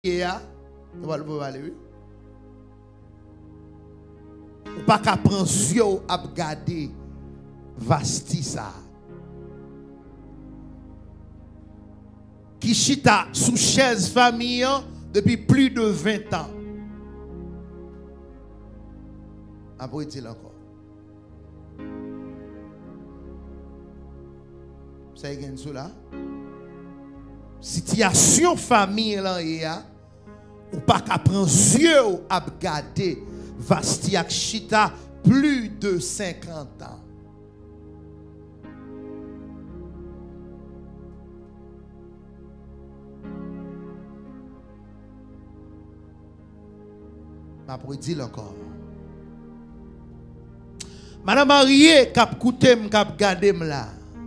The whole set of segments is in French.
Ou pas qu'à prendre yeux à regarder vasti ça. Qui chita sous chaise famille depuis plus de 20 ans. Après dit encore. Ça y est sous là. Situation famille là ou pas qu'à prendre yeux à regarder vasti ak chita plus de 50 ans. Après dire encore. Madame mariée k'ap koute k'ap gade là.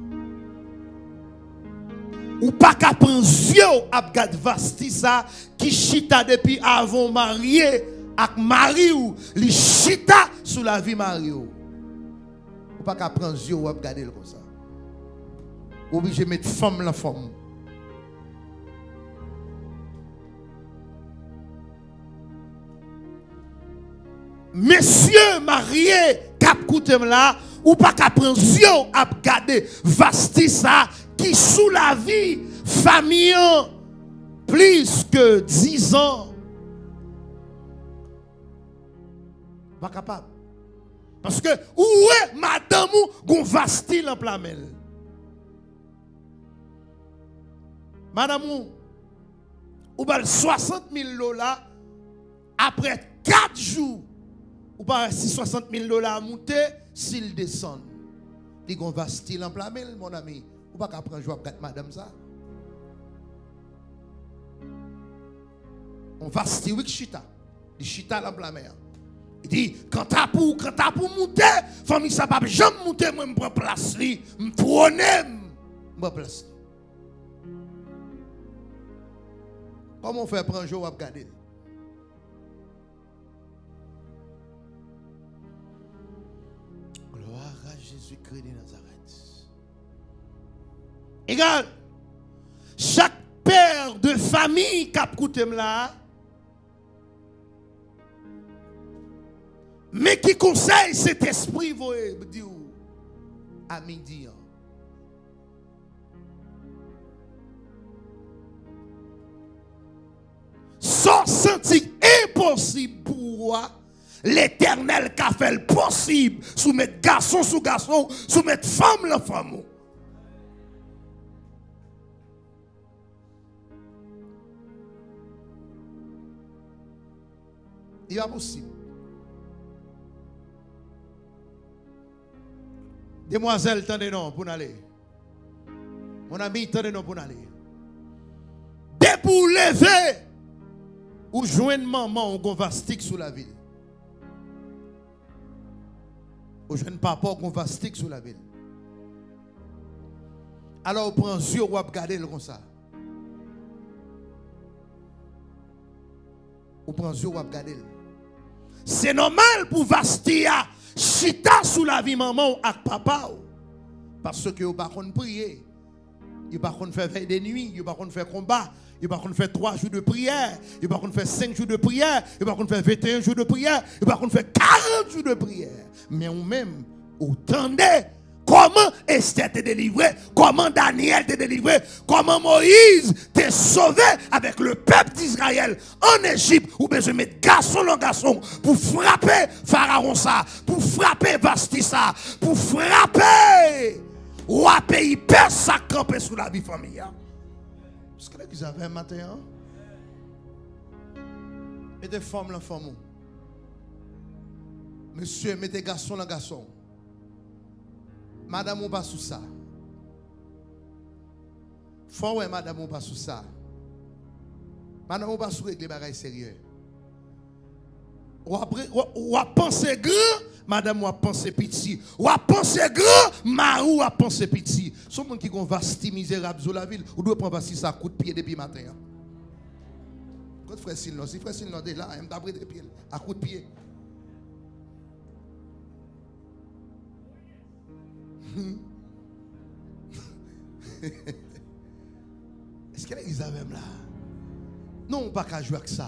Ou pas qu'à prendre yeux à regarder vasti ça qui chita depuis avant marié ak mari ou li chita sous la vie mari ou. Ou pas qu'à prendre yeux à regarder comme ça. Obligé mettre femme la femme. Messieurs mariés k'ap koutem là ou pas qu'à prendre yeux à regarder vasti ça qui sous la vie famille plus que 10 ans. Pas capable. Parce que où est madame ou gon vasti en plamel. Madame ou bal 60 000 $ après 4 jours ou pas si 60 000 $ monter s'il descend. Il gon vasti en plamel mon ami. Ou pas qu'après jouer avec madame ça. On va se dire chita. Il chita dans la mer. Il dit quand t'as pour monter, famille ça pas jamais monter moi me prend place li, me trôner, me place. Comment on fait prendre jour à regarder? Gloire à Jésus-Christ de Nazareth. Égal, chaque père de famille qui a écouté là, mais qui conseille cet esprit, vous dire à midi. Sans sentir impossible pour moi, l'Éternel qui a fait le possible, soumettre garçon sous garçon, soumettre femme la femme. Il est possible. Demoiselle, tendez non pour aller. Mon ami, tendez non pour aller. Dès pour lever, ou joindre maman, on va stick sous la ville. Ou joindre papa, on va stick sous la ville. Alors, on prend yeux, on va regarder comme ça. On prend yeux, on va regarder. C'est normal pour Vastia chita sous la vie maman avec papa. Parce que vous ne pouvez pas prier. Vous ne pouvez pas faire veille de nuit. Vous ne pouvez pas faire combat. Vous ne pouvez pas faire 3 jours de prière. Vous ne pouvez pas faire 5 jours de prière. Vous ne pouvez pas faire 21 jours de prière. Vous ne pouvez pas faire 40 jours de prière. Mais vous-même, vous tendez comment Esther t'est délivré, comment Daniel t'est délivré, comment Moïse t'est sauvé avec le peuple d'Israël en Égypte, où besoin de mettre garçon en garçon pour frapper Pharaon ça, pour frapper Vasti ça, pour frapper roi pays perse ça camper sous la vie familiale. Parce que là qu'ils avaient un matin, mettez femme la femme, monsieur mettez garçon la garçon. Madame ou pas sous ça. Faut ouais madame ou pas sous ça. Madame ou pas sous régler bagaille sérieux. Ou a penser grand, madame ou a penser petit. Ou a penser grand, marou a penser petit. Son monde qui gon vasti misérable sur la ville, ou doit prendre vasti ça coup de pied depuis matin. Quand frère Silno, si frère Silno est là, il m'a pris des pieds à coup de pied. Est-ce qu'elle est Isabelle là? Non, pas qu'à jouer avec ça.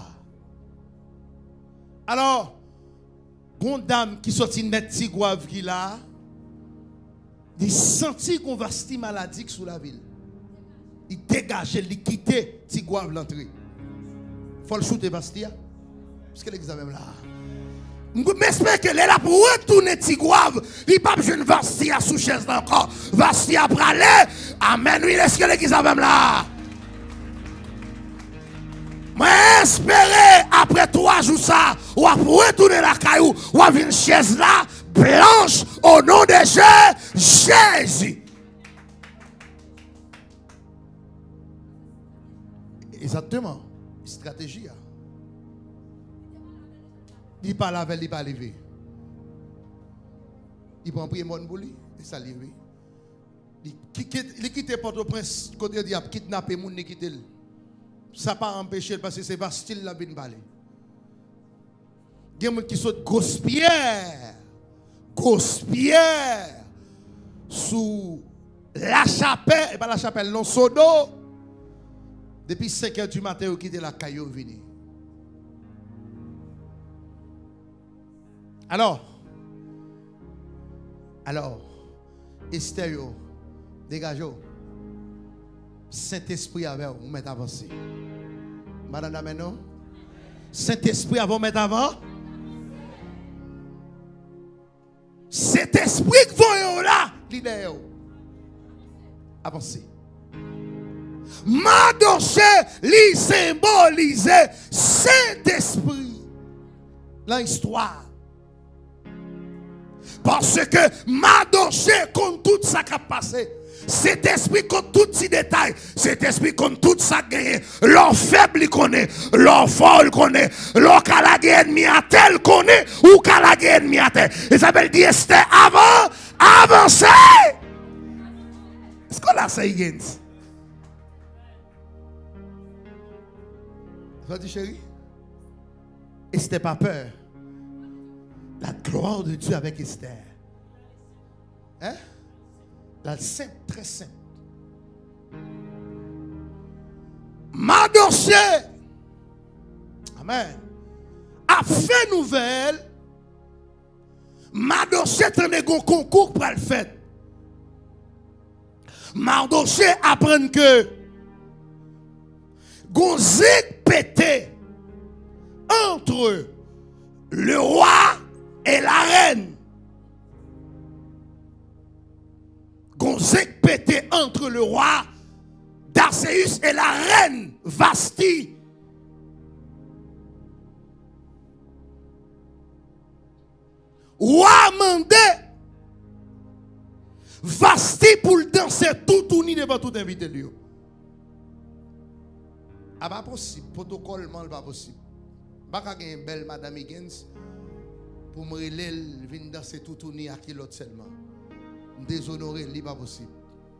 Alors, bon dame qui sortit net tigouave qui là, il sentit qu'on va sti maladie sous la ville. Il dégageait, il quittait tigouave l'entrée. Faut le shooter Bastia. Parce que l'examen là. J'espère que là pour retourner tigouave, il pas besoin de Bastia sous chaise encore. Bastia pour aller. Amen. Oui, est-ce que l'examen là? Mais espérer après 3 jours ça, ou va retourner la caillou, ou va une chaise là, blanche, au nom de Jésus. Exactement. Stratégie. Il parle avec, il pas levé. Il prend prier mon bouli, et ça levé. Il quitte Port-au-Prince, côté il a kidnappé mon ne quitte. Ça n'a pas empêché parce que c'est Bastille la bin balé. Il y a des gens qui sont Gospierre, sous la chapelle, et pas la chapelle, non, Sodo. Depuis 5 h du matin, ils quittent la caillou vini. Alors, Esther, dégagez. Saint-Esprit avec vous, mettez avancé. Madame, maintenant, Saint-Esprit avant mettre avant. Saint-Esprit qui voyons là, l'idée. Avancez. Madoché, li symbolise Saint-Esprit dans l'histoire. Parce que Madoché compte tout ça qui a passé. Cet esprit compte tout ces détails. Cet esprit compte tout ça gagné. L'homme faible il connaît. L'homme fort il connaît. L'homme calagé ennemi à tel connaît. Ou calagé ennemi à tel. Et ça veut dire c'était avant. Avancez. Est-ce qu'on a ça again? Ça dit chérie? Et c'était pas peur. La gloire de Dieu avec Esther. Hein? La sainte, très sainte. Mardoché, amen, a fait nouvelle. Mardoché a un concours pour le faire. Mardoché apprend que Gonzig pété entre le roi et la reine. Gonzig pété entre le roi Darcéus et la reine Vasti. Roi mandé Vasti pour danser tout uni devant tout invité lui. Ah pas possible, protocolement pas possible. Pas qu'il y ait une belle madame Higgins pour me relayer venir danser tout uni à qui l'autre seulement. Déshonorer, ce n'est pas possible.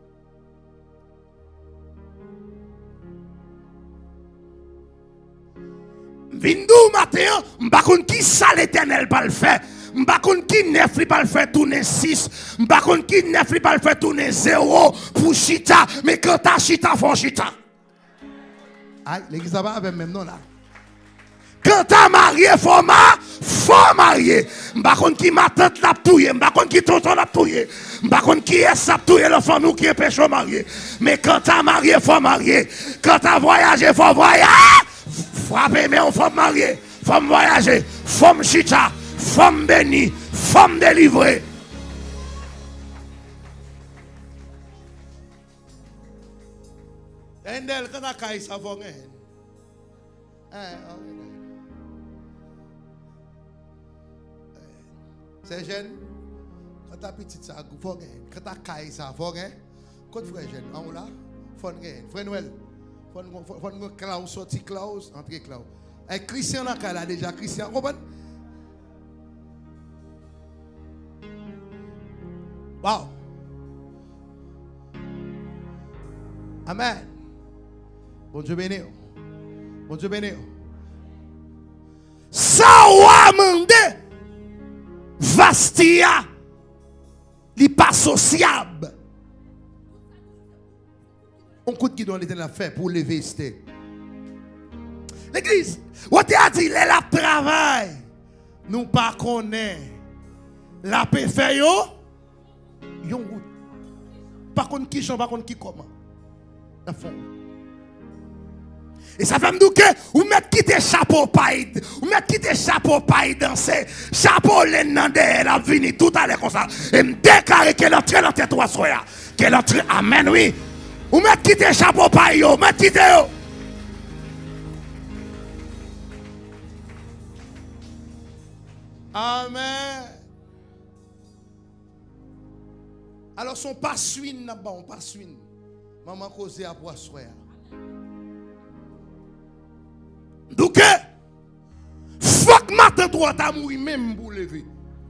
Vindou matin, je ne sais pas qui ça l'Éternel va le faire. Je ne sais pas qui neuf va le faire tourner 6. Je ne sais pas qui neuf va le faire tourner 0 pour Chita. Mais quand tu as Chita, il faut Chita. Aïe, l'église va avec même non là. Quand tu as marié, il faut marier. Je ne sais pas qui ma tante l'a touillé. Je ne sais pas qui tonton l'a touillé. Je ne sais pas qui est sa touillé la famille qui est péché marié. Mais quand tu as marié, il faut marier. Quand tu as voyagé, il faut voyager. Frapper, mais il faut marier. Il faut voyager. Il faut chita. Il faut bénir. Il faut délivrer. Endel, quand tu as ça, faut c'est jeune. Quand tu as petit, ça faut gagner. Quand tu as caille, ça faut gagner. Quand tu es jeune, en là, faut gagner. Frère Noël, faut Klaus, sorti Klaus, entrer Klaus. Et Christian là déjà, Christian, comprends? Wow. Amen. Bon Dieu béni. Bon Dieu béni. Ça va mandé. Vastia, li pas sociable. On compte qui doit l'Éternel faire pour lever Esther. L'église, on t'a dit, la travail, nous pas connaît. La paix fait yo route. Par contre, qui chante, par contre, qui comment. Dans fond. Et ça fait me dire que vous mettez quitter chapeau paille, vous mettez quitter chapeau paille danser, chapeau l'en elle a venu tout à l'heure comme ça. Et me déclarer qu'elle entre dans tête toi soya. Qu'elle entre, amen, oui. Vous mettez quitter chapeau paille, vous mettez quitter yo. Amen. Alors son pas suine n'a pas, on pas suine. Maman cause à pour soya. Donc, faut que matin droit à mourir même pour lever.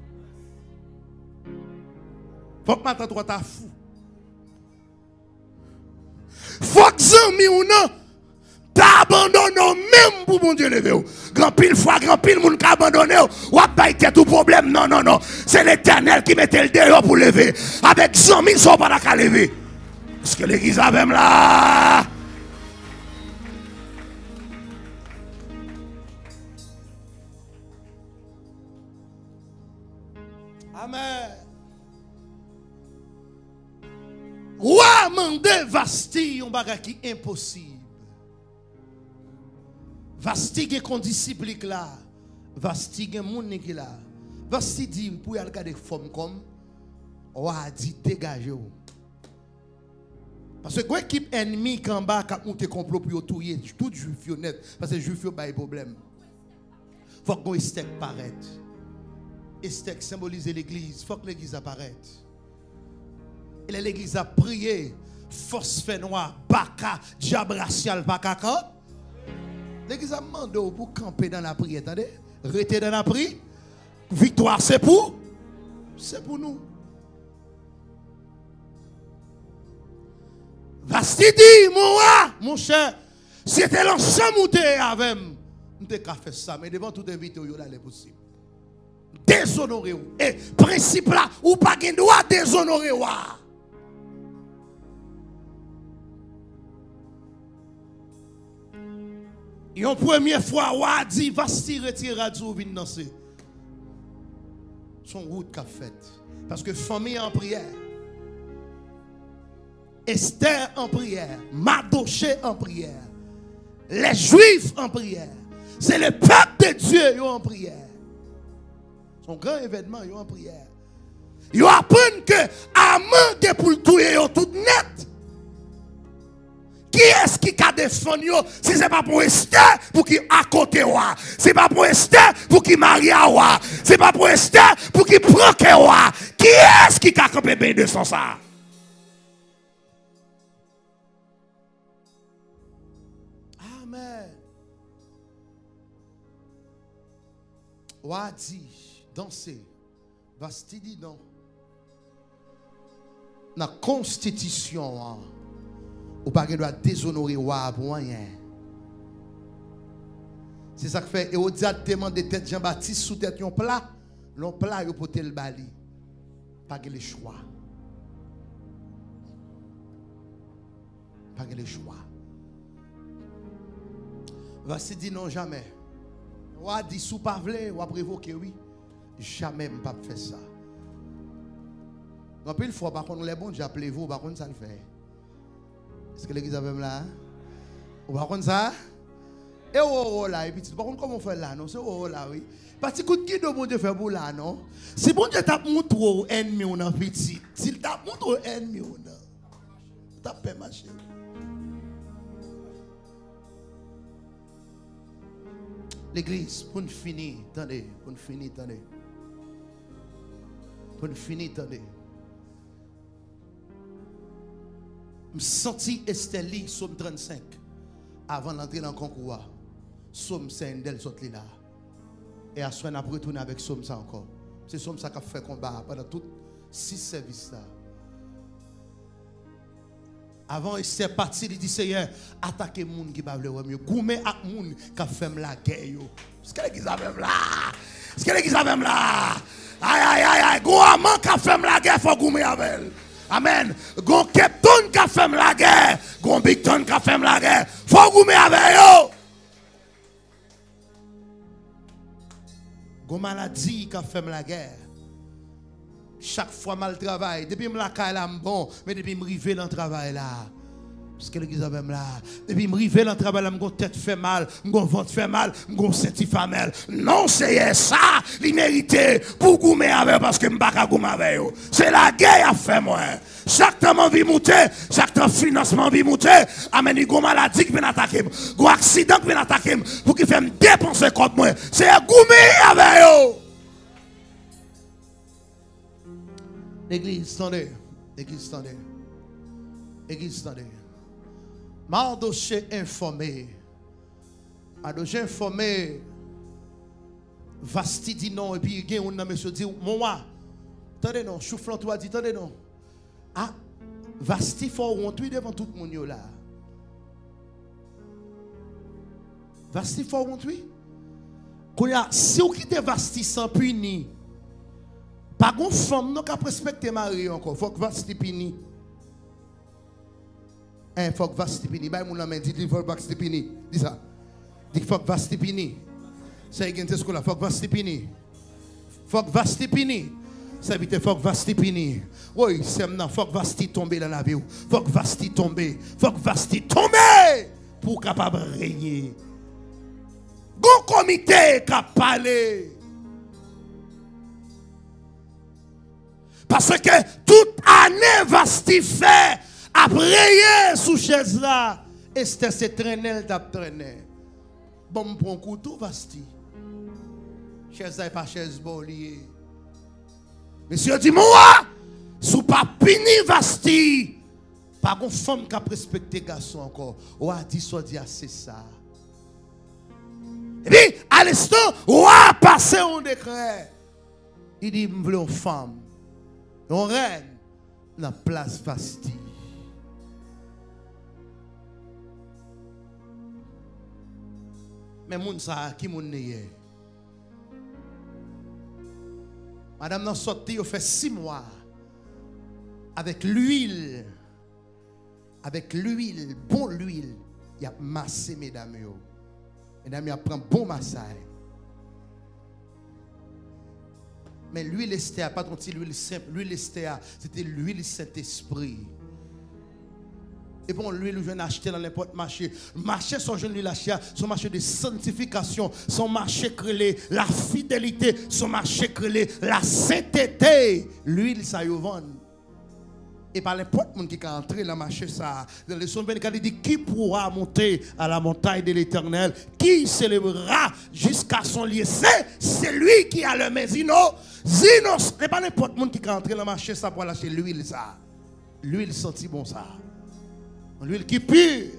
Faut que matin droit à fou. Faut que zami ou non, t'as abandonné même pour mon Dieu lever. Grand pile fois, grand pile moun ka abandonné. Ou a pas été tout problème. Non, non, non. C'est l'Éternel qui mettait le dehors pour lever. Avec zami, ils sont pas d'accord à lever. Est-ce que l'église a même là? Amen. Roi mande Vasti un bagage qui est impossible. Vasti qui condisciplique là. Vasti qui moun qui là. Vasti dit pour y regarder forme comme roi dit dégagez vous. Parce que quand équipe ennemi qui en bas qui monte complot pour tuer tout juif honnête parce que juif yo pas de problème. Faut que steak paraître. Et steak symbolise l'église. Il faut que l'église apparaisse. Et l'église a prié. Force fait noir, baka, diable racial, baka. L'église a demandé pour camper dans la prière. Attendez. Rester dans la prière. Victoire, c'est pour nous. Vasti dit, mon cher, si c'était l'ensemble où tu es avec moi, nous t'ai fait ça. Mais devant tout invité, il est possible. Déshonorer ou. Et principe là, ou pas de droit déshonorer ou. Et une première fois, ou a dit, va se retirer radio, vin danser. Son route qu'a fait. Parce que famille en prière. Esther en prière. Mardoché en prière. Les Juifs en prière. C'est le peuple de Dieu en prière. Son grand événement, ils ont en prière. Ils apprennent que Amand pour le tuer tout net. Qui est-ce qui a défendu si ce n'est pas pour Esther pour qu'il à côté wa. Ce n'est pas pour Esther pour qu'il marie à wa. Ce n'est pas pour Esther pour qu'il prend que wa. Qui est-ce qui a campé bien de son ça? Amen. Wa dit danser. Vasti dit non. La constitution, ou pas doit déshonorer wa pour rien. C'est ça que fait. Et au dia demande tête Jean-Baptiste sous tête yon plat. L'on plat yo pote le bali. Pas le choix. Pas le choix. Vasti dit non jamais. Ou a dit sous pas vle, ou a prévoqué oui. Jamais m'pas faire ça. Donc une fois par contre les bons Dieu appelez vous par contre ça le fait. Est-ce que l'église a même là? Ou par contre ça? Et oh là et puis par contre comment on fait là non c'est oh là oui. Parce que coup de guide bon Dieu fait pour là non. Si bon Dieu t'a montré ennemi on en petit, s'il t'a montré ennemi on t'a pas marché. L'église pour nous finir, attendez, pour nous finir, attendez. Pour nous finir, attendez. Je senti Esther li, Somme 35, avant d'entrer dans le concours. Somme 5, d'elle sorti là. Et à ce moment, on a retourné avec Somme ça encore. C'est Somme ça qui a fait combat pendant tous 6 services là. Avant Esther parti, il dit Seigneur, attaquez les gens qui ne veulent pas mieux. Goumez à les gens qui fait la guerre. Est-ce que l'église a même là? Est-ce que l'église a même là? Aïe, aïe, aïe, aïe. Gouaman qui fait la guerre, il faut goumer avec elle. Amen. Gon Captain qui fait la guerre. Gon Big Ton qui fait la guerre. Il faut goumer avec eux. Gon maladie qui fait la guerre. Chaque fois mal travail, depuis me la caille là bon, mais depuis me river dans le travail là. Parce que l'église avait là, depuis me river dans le travail là, mon tête fait mal, mon ventre fait mal, mon senti fait mal. Non, c'est ça, il mérite pour goumer avec parce que m'pa ka goumer avec yo. C'est la guerre à fait moi. Chaque temps m'envie monter, chaque temps financement envie monter, amène une maladie qui vient attaquer, un accident qui vient attaquer pour qu'il fait me dépenser comme moi. C'est goumer avec yo. L'église, attendez. L'église, attendez. L'église, attendez. Mardoché informé. Mardoché informé. Vasti dit non. Et puis, il y a un monsieur dit, moi, attendez non, chouflant toi dit, attendez non. Ah, Vasti faut rentrer devant tout le monde là. Vasti faut rentrer. Si vous quittez Vasti sans punir, pas de femme qui a respecté Marie encore. Il faut que Vasti pini. Il faut que Vasti pini. Il faut que Vasti pini. Dis ça. Il faut que Vasti pini. C'est ce que là. Il faut que Vasti pini. Il faut que Vasti pini. Ça veut dire faut que Vasti pini. Oui, c'est maintenant. Il faut que Vasti tombe dans la vie. Il faut que Vasti tombe. Il faut que Vasti tombe pour capable régner. Bon comité qui a parlé. Parce que toute année Vasti fait après sous chaise là. Et c'était ce traîner d'après. Bon, pour un couteau Vasti. Chaise là pas chaise bolier. Monsieur dit moi, sous pas pini Vasti. Pas une femme qui a respecté garçon encore. Ou a dit soit dit c'est ça. Et puis à l'instant, ou a passé un décret. Il dit me voulons une femme. On reine dans la place Vasti. Mais moun sa qui moun neye. Madame n'a sorti, il fait 6 mois. Avec l'huile. Avec l'huile, bon l'huile. Il a massé mesdames. Mesdames, il prend bon massage. Mais l'huile Esther, pas trop l'huile simple, l'huile Esther, c'était l'huile Saint-Esprit. Et bon, l'huile, je viens acheter dans n'importe marché. Marché, son jeune l'huile acheter, son marché de sanctification, son marché créé la fidélité, son marché créé la sainteté. L'huile, ça y vend. Et par n'importe qui est entré dans le marché, ça, dans le son 24, il dit qui pourra monter à la montagne de l'Éternel, qui célébrera jusqu'à son lieu. C'est lui qui a le mésino. Zino, ce n'est pas n'importe qui est entré dans le marché, ça pour lâcher l'huile, ça. L'huile senti bon, ça. L'huile qui est pure.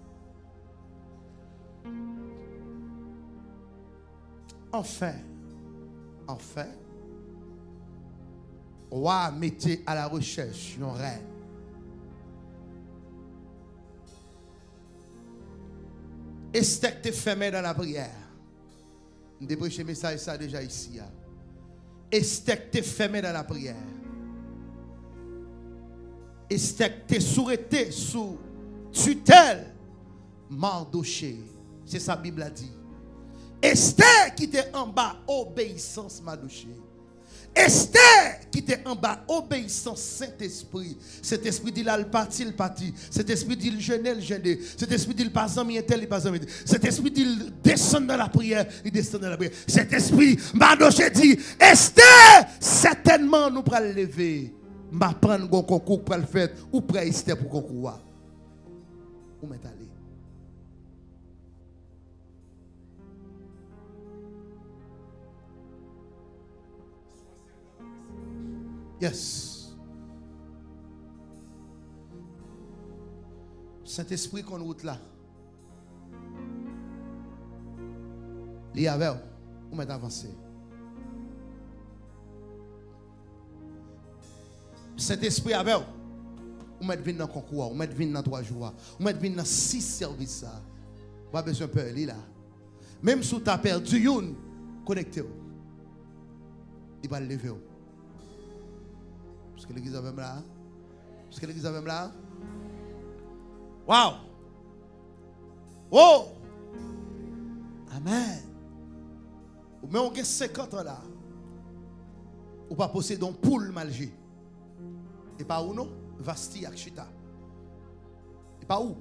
Enfin, roi mettez à la recherche une reine. Esther te fermé dans la prière. Nous dépêchez le message ça déjà ici. Esther te fermé dans la prière. Esther te souhaité sous tutelle Mardoché. C'est ça la Bible a dit. Esther qui était en bas, obéissance Mardoché. Esther qui était en bas, obéissance Saint-Esprit. Cet esprit dit là, le parti, le parti. Cet esprit dit le jeûner, le jeûner. Cet esprit dit le pas ami, tel, il pas ami. Cet esprit dit le descendre dans la prière, il descend dans la prière. Cet esprit, Mardoché dit, Esther, certainement nous pourrons le lever. M'a prendre un concours pour le faire, ou prêt Esther pour concours. Où m'est allé? Yes. Saint-Esprit qu'on route là. Il y avait où m'est avancé. Saint-Esprit avait où m'est venu dans concours, où m'est venu dans 3 jours, où m'est venu dans 6 services ça. Pas besoin de peur là. Même si tu as perdu une, connectez-vous. Il va le lever. Parce que l'église avait là. Parce que l'église avait là. Wow. Oh. Amen. Mais on a 50 ans là. Ou pas posséder un poule malgé. Et pas où non? Vasti ak chita. Et pas où?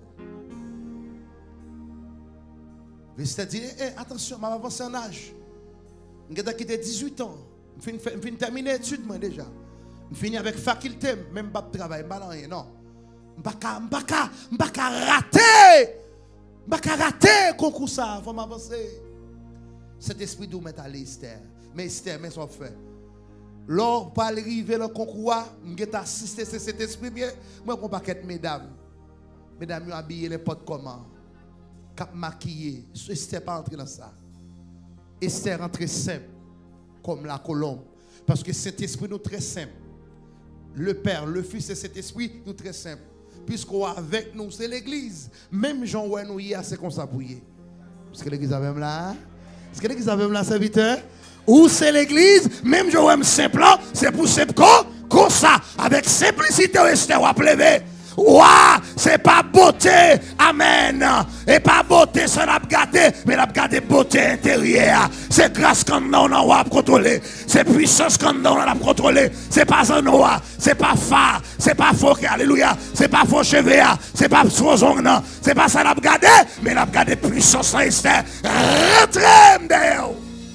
C'est-à-dire, attention, je vais avancer en âge. Je vais quitter 18 ans. Je vais terminer l'étude déjà. Je finis avec faculté, même pas de travail, pas rien, non. Je ne vais pas rater. Je ne vais pas rater concours ça, il faut m'avancer. Cet esprit d'où mettre à Esther. Mais Esther, mais ça fait. Lors pas arriver le concours, je vais assister à cet esprit bien. Moi, je ne vais pas être mesdames. Mesdames, vous habillez les potes comment? Cap maquillé. Esther pas entrer dans ça. Esther rentre simple, comme la colombe. Parce que cet esprit nous très simple. Le Père, le Fils et cet esprit nous très simple. Puisqu'on avec nous, c'est l'église. Même Jean ouais nous hier, c'est comme ça pour y. Est-ce que l'église a même là? Est-ce que l'église a même là, serviteur? Ou c'est l'église, même Jean ouais simple, c'est pour simple comme ça. Avec simplicité, Esther va lever. Ouah, c'est pas beauté, amen. Et pas beauté, ça n'a pas gâté, mais n'a gâté beauté intérieure. C'est grâce qu'on a contrôlé. C'est puissance qu'on a contrôlé. C'est pas un noir, c'est pas phare, c'est pas faux, alléluia. C'est pas faux cheveux, c'est pas faux ongles, c'est pas ça n'a pas gâté, mais n'a gâté puissance en Esther. Rentrez d'ailleurs.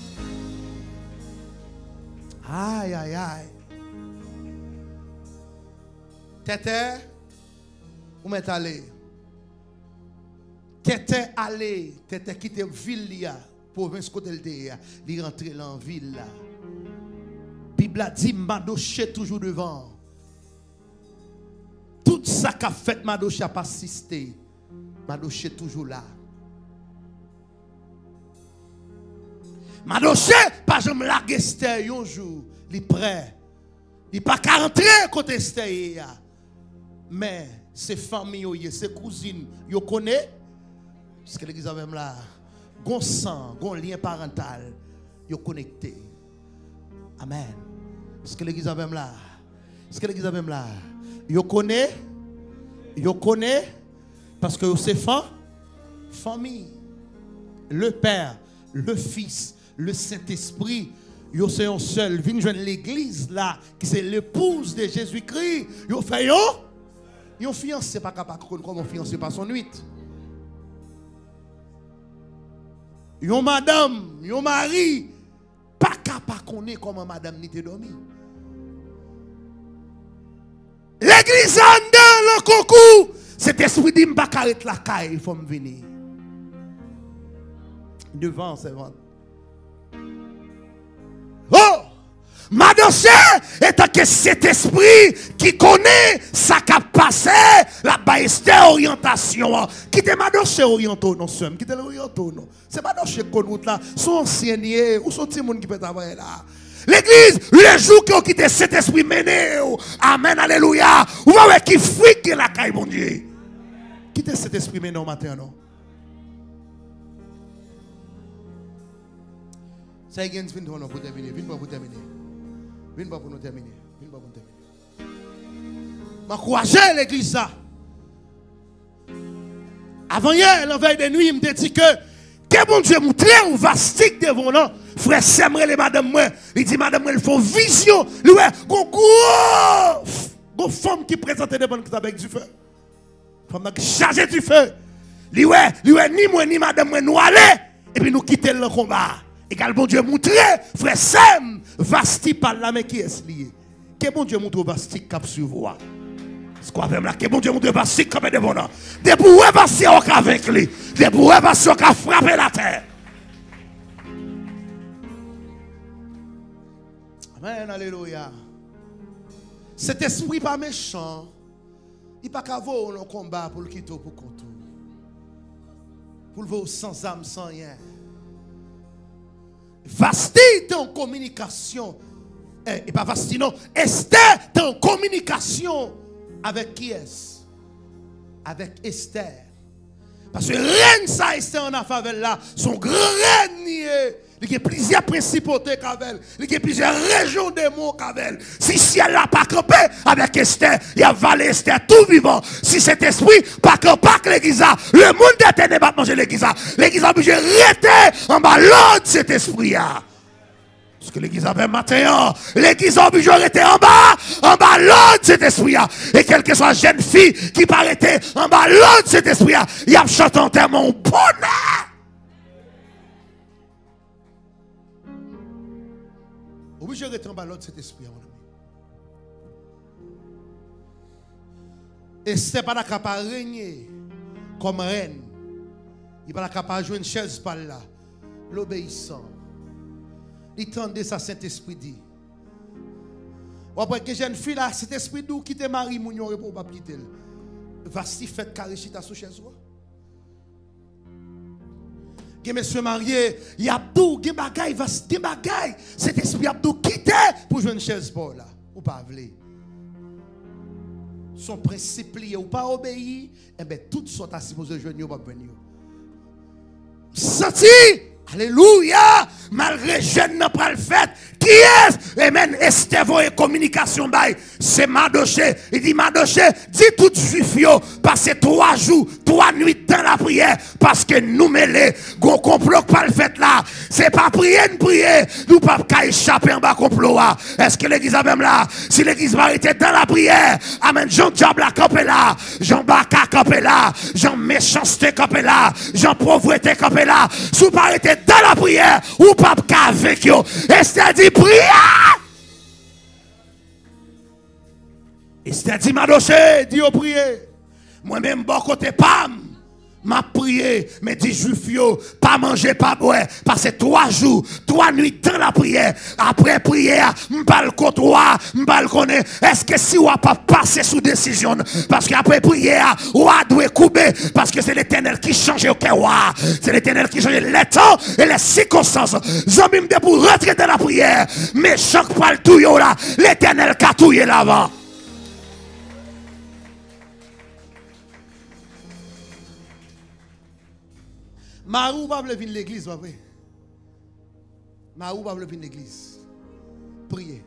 Aïe, aïe, aïe. Tété. Où m'est allé? T'étais allé, t'étais quitté ville là, province côté là, il rentré dans la ville là. Bible a dit Madoché toujours devant. Tout ça qu'a fait Madoché a pas assisté. Madoché toujours là. Madoché pas jamais larguer Esther un jour, il prêt. Il pas qu'à rentrer côté Esther. Mais ses familles, ses cousines, vous connaissez? Parce que l'église a même là, gon sang, gon lien parental, vous connecté. Amen. Parce que l'église a même là, parce que l'église a même là, vous connaissez? Parce que c'est famille. Le Père, le Fils, le Saint-Esprit, vous c'est un seul. Venez joindre l'église là, qui c'est l'épouse de Jésus-Christ. Vous fait yon fiancé pas capable de connaître comment fiancé par son nuit. Yon madame, yon mari, pas capable de connaître comment madame n'était dormi. L'église en dans le concours. Cet esprit dit m'pas arrêter la caille, il faut me venir. Devant, c'est vrai. Oh! Madoché étant que cet esprit qui connaît ça qui a passé la baisse orientation. Qui te Madoché oriento non somme, qui te l'oriento non. C'est Madoché qu'on route là, son ancien ou son petit monde qui peut travailler là. L'église, le jour qui ont quitté cet esprit mené, amen, alléluia. Vous voyez qui frique la caille mon Dieu. Quittez cet esprit mené au matin non. Ça y est, viens pour terminer, viens pour terminer. Viens pour nous terminer. Viens pour nous terminer. M'encourager l'église ça. Avant hier, la veille de nuit, il me dit que bon Dieu montre ou vastique devant nous. Frère Semre les madame moi, il dit madame moi il faut vision. Lui gros femme qui présente devant nous avec du feu. Femme qui charge du feu. Lui ni moi ni madame moi nous aller et puis nous quitter le combat. Et quand bon Dieu montre, frère Sem, Vasti par la main qui est lié. Que bon Dieu montre Vasti cap sur vous. Ce qu'on fait là, que bon Dieu montre Vasti comme de bon. De pour Vasti au avec lui. De pour Vasti au frapper la terre. Amen, alléluia. Cet esprit pas méchant. Il pas qu'à voir un combat pour le quitter pour compte. Pour le voir sans âme, sans rien. Vasti est en communication. Et pas Vasti, non. Esther est en communication avec qui est-ce? Avec Esther. Parce que reine ça, Esther en a faveur là, son grand règne. Il y a plusieurs principautés qu'avec. Il y a plusieurs régions de mots qu'avec. Si elle n'a pas campé avec Esther, il y a valé Esther tout vivant. Si cet esprit pas campé avec l'église, le monde des ténèbres va manger l'église. L'église a obligé de rester en bas l'autre cet esprit. Parce que l'église avait matin, l'église a obligé d'être en bas l'autre cet esprit. Et quelle que soit la jeune fille qui paraît en bas l'autre cet esprit, il a chanté en termes mon bonheur. Obligé d'être en bas l'autre cet esprit, mon ami. Et c'est pas capable de régner comme reine. Il n'est pas capable de jouer une chaise par là. L'obéissant. Il tendait ça, Saint-Esprit dit. Après que jeune fille là, cet esprit d'où qui te marie, mon yon pour pas quitter. Va si fait carréchita sous chaise. Que monsieur marié, il y a tout, il y a bagay, cet esprit a tout quitté pour jouer une chaise pour là. Ou pas vle. Son principe lié ou pas obéir, et bien tout sont à supposer jouer ou pas venir. Senti? Alléluia! Malgré jeune n'a pas le fait. Qui est? Amen. Estevo et communication bail. C'est Madoché. Il dit Madoché, dis tout juif yo. Passez 3 jours, 3 nuits dans la prière. Parce que nous mêlés, gon complot pas le fait là. C'est pas prier, nous pas qu'à échapper en bas complot. Est-ce que l'église a même là? Si l'église va arrêter dans la prière, amen. Jean diable a campé là. Jean baka campé là. Jean méchanceté campé là. Jean pauvreté campé là. Sous pas arrêter dans la prière, ou pas avec yo. Et c'est-à-dire prière. Et c'est-à-dire Madoché, dit au prier. Moi-même, bon côté pam. M'a prié, mais dit juif yo, pas manger, pas boire, passer 3 jours, 3 nuits dans la prière. Après prière, m'pas le côtoyer, m'pas le connaître. Est-ce que si on pas passer sous décision, parce qu'après prière, on doit couper, parce que c'est l'Éternel qui change au cœur, c'est l'Éternel qui change les temps et les circonstances. Zambim de pour rentrer dans la prière, mais chaque pas le tout là, l'Éternel qui a touillé l'avant. Marou va venir l'église, pas vrai? Marou va venir l'église. Priez.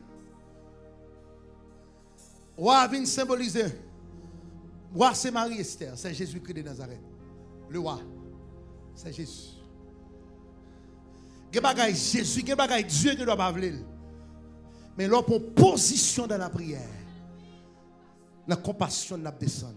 Roi vient symboliser. Roi c'est Marie-Esther, c'est Jésus-Christ de Nazareth. Le roi, c'est Jésus. Il y a Jésus, il y a Dieu qui doit pas venir. Mais là, pour position dans la prière, la compassion n'a pas descendre.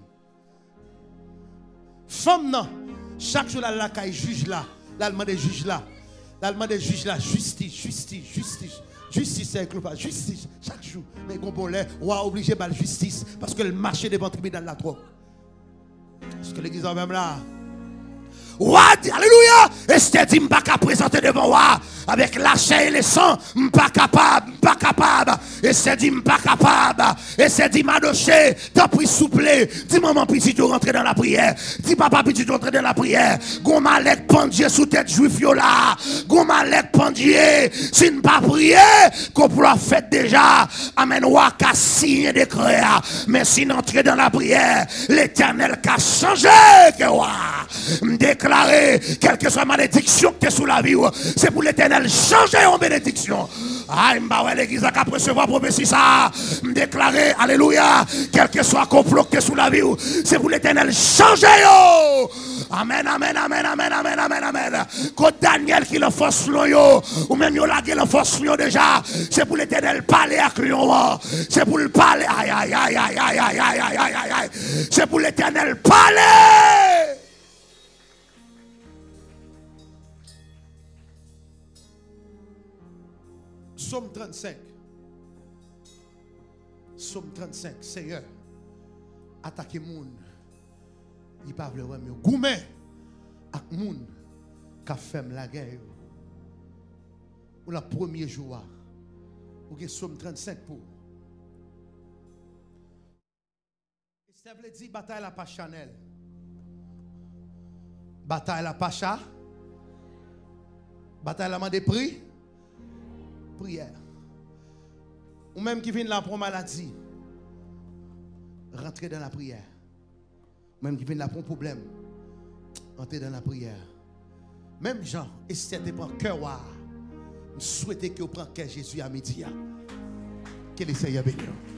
Femme, non. Chaque jour, la caille juge là, l'allemand des juges là, l'allemand des juges là, justice, c'est justice, chaque jour. Mais bon, on a obligé de la justice parce que le marché devant le tribunal là trop. Parce que l'église même là. Alléluia! Et c'est dit, je ne suis pas présenter devant moi avec la chair et le sang. Je ne suis pas capable. Et c'est dit, je ne suis pas capable. Et c'est dit, Madoché, t'as pris souple. Dis maman, petit, tu rentres dans la prière. Dis papa, petit, tu rentres dans la prière. Gomalek pendier sous tête juif là. Gomalek pendier. Si ne pas prier, qu'on pourra faire déjà. Amen, waka signe décret. Mais si n'entrer dans la prière, l'Éternel a changé. Déclarer, quelle que soit malédiction que tu es sous la vie, c'est pour l'Éternel changer en bénédiction. Aïe, l'église a qu'à recevoir prophétie ça. Déclarer, alléluia, quel que soit complot que tu es sous la vie, c'est pour l'Éternel changer. Amen, amen, amen, amen, amen, amen, amen. Quand Daniel qui le force yo, ou même yo la le force déjà, c'est pour l'Éternel parler à Clion. C'est pour le parler, aïe, aïe, aïe, aïe, aïe, aïe, aïe, aïe, aïe, aïe. C'est pour l'Éternel parler. Psaume 35. Psaume 35. Seigneur, attaquez moun. Il parle vraiment. Goumé ak moun qui fait la guerre. Ou la premier jour. Ou que Psaume 35 pour. Ça veut dire bataille la pas Chanel. Bataille la pas chat. Bataille la des prix. Prière. Ou même qui vient là pour maladie, rentrez dans la prière. Ou même qui vient là pour problème, rentrez dans la prière. Même Jean, et si c'était pour cœur, je souhaitais que vous preniez Jésus à midi. Que le Seigneur bénisse.